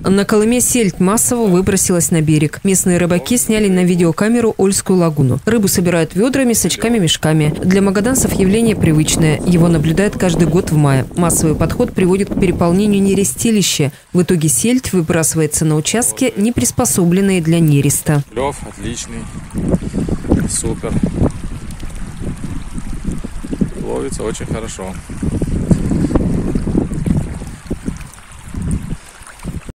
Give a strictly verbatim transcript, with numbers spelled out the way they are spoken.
На Колыме сельдь массово выбросилась на берег. Местные рыбаки сняли на видеокамеру Ольскую лагуну. Рыбу собирают ведрами, сачками, мешками. Для магаданцев явление привычное. Его наблюдают каждый год в мае. Массовый подход приводит к переполнению нерестилища. В итоге сельдь выбрасывается на участки, не приспособленные для нереста. Клев отличный, супер. Ловится очень хорошо.